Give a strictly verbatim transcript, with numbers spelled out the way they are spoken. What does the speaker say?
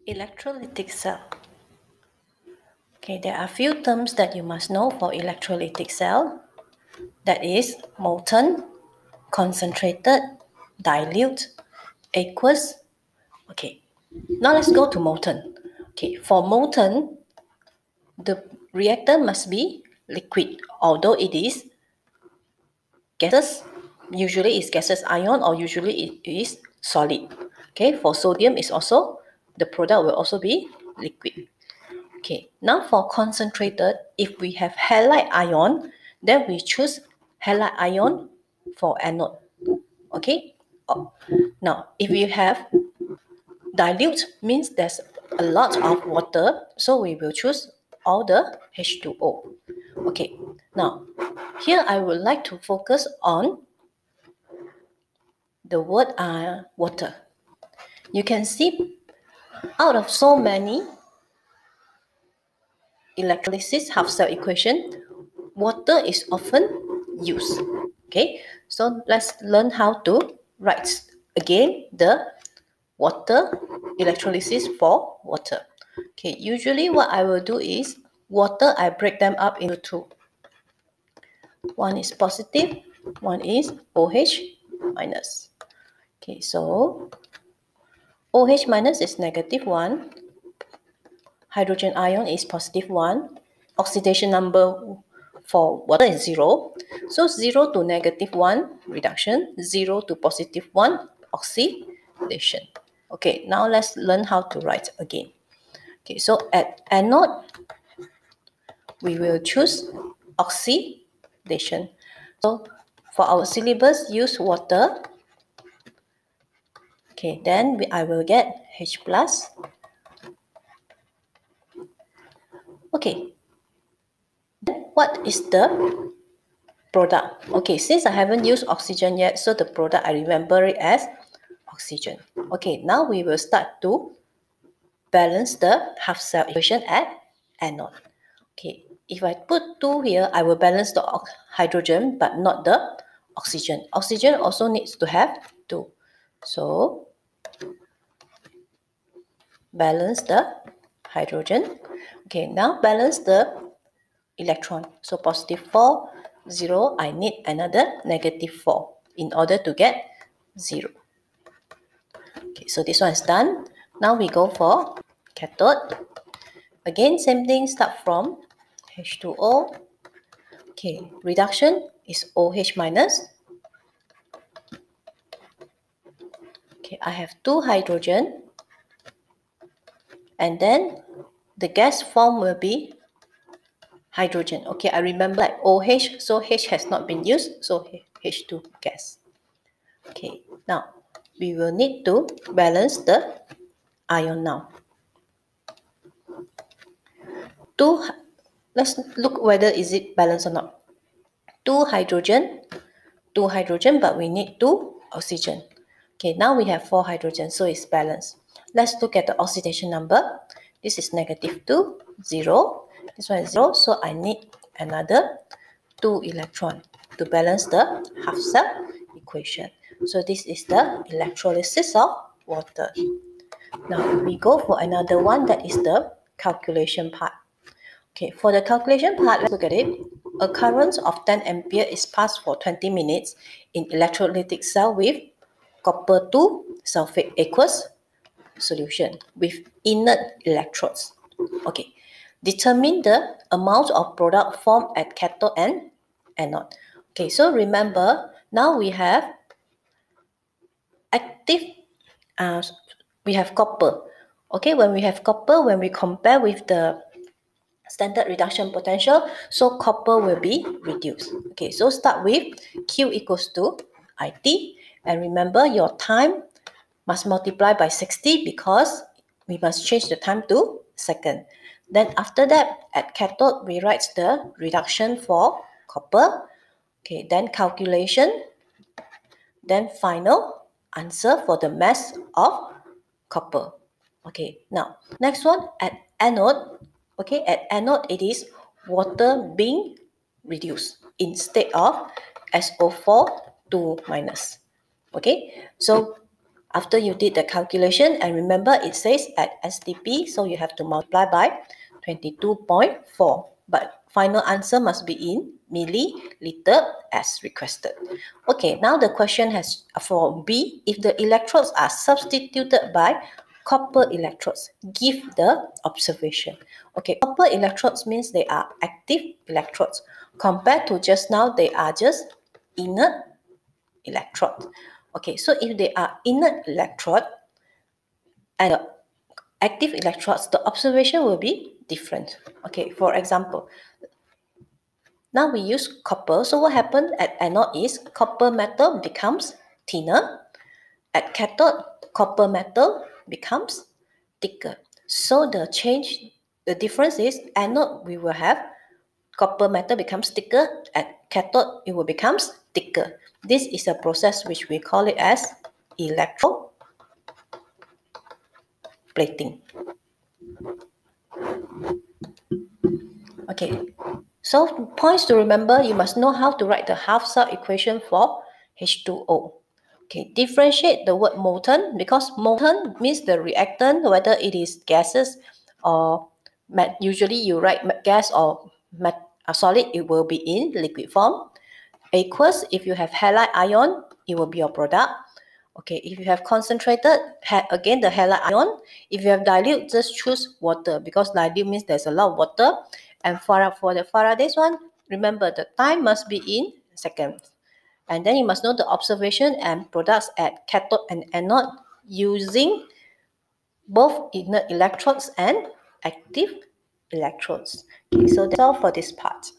Electrolytic cell. Okay, there are few terms that you must know for electrolytic cell. That is molten, concentrated, dilute, aqueous. Okay, now let's go to molten. Okay, for molten, the reactor must be liquid, although it is gases. Usually it's gaseous ion or usually it is solid. Okay, for sodium is also, the product will also be liquid. Okay, now for concentrated, if we have halide ion, then we choose halide ion for anode. Okay, oh. Now if you have dilute, means there's a lot of water, so we will choose all the H two O. Okay, now here I would like to focus on the word uh, water. You can see out of so many electrolysis half cell equation, water is often used. Okay, so let's learn how to write again the water electrolysis for water. Okay, usually what I will do is water, I break them up into two. One is positive, one is OH minus. Okay, so OH minus is negative one, hydrogen ion is positive one, oxidation number for water is zero. So zero to negative one reduction, zero to positive one oxidation. Okay, now let's learn how to write again. Okay, so at anode, we will choose oxidation. So for our syllabus, use water. Okay, then we, I will get H plus. Okay, then what is the product? Okay, since I haven't used oxygen yet, so the product I remember it as oxygen. Okay, now we will start to balance the half cell equation at anode. Okay, if I put two here, I will balance the hydrogen but not the oxygen. Oxygen also needs to have two. So balance the hydrogen. Okay, now balance the electron. So positive four, zero, I need another negative four in order to get zero. Okay, so this one is done. Now we go for cathode. Again, same thing, start from H two O. Okay, reduction is OH minus. Okay, I have two hydrogen. And then the gas form will be hydrogen. Okay, I remember like OH, so H has not been used, so H two gas. Okay, now we will need to balance the ion now. Two, let's look whether is it balanced or not. Two hydrogen, two hydrogen, but we need two oxygen. Okay, now we have four hydrogen, so it's balanced. Let's look at the oxidation number. This is negative two, zero. This one is zero, so I need another two electron to balance the half cell equation. So this is the electrolysis of water. Now we go for another one, that is the calculation part. Okay, for the calculation part, let's look at it. A current of ten ampere is passed for twenty minutes in electrolytic cell with copper two sulfate aqueous solution with inert electrodes. Okay, determine the amount of product formed at cathode and anode. Okay, so remember, now we have active, uh, we have copper. Okay, when we have copper, when we compare with the standard reduction potential, so copper will be reduced. Okay, so start with Q equals to I T, and remember your time must multiply by sixty because we must change the time to second. Then after that, at cathode, we write the reduction for copper. Okay, then calculation, then final answer for the mass of copper. Okay, now next one at anode. Okay, at anode it is water being reduced instead of S O four two minus. Okay, so After you did the calculation, and remember it says at S T P, so you have to multiply by twenty-two point four. But final answer must be in milliliter as requested. Okay, now the question has for B, if the electrodes are substituted by copper electrodes, give the observation. Okay, copper electrodes means they are active electrodes. Compared to just now, they are just inert electrode. Okay, so if they are inert electrode and the active electrodes, the observation will be different. Okay, for example, now we use copper. So what happened at anode is copper metal becomes thinner. At cathode, copper metal becomes thicker. So the change, the difference is anode we will have copper metal becomes thicker. At cathode, it will becomes thicker. This is a process which we call it as electroplating. Okay, so points to remember, you must know how to write the half-cell equation for H two O. Okay, differentiate the word molten, because molten means the reactant, whether it is gases or usually you write gas or solid, it will be in liquid form. Aqueous, if you have halide ion, it will be your product. Okay, if you have concentrated, again the halide ion. If you have dilute, just choose water, because dilute means there's a lot of water. And for, for the Faraday's one, remember the time must be in seconds. And then you must know the observation and products at cathode and anode using both inert electrodes and active electrodes. Okay, so that's all for this part.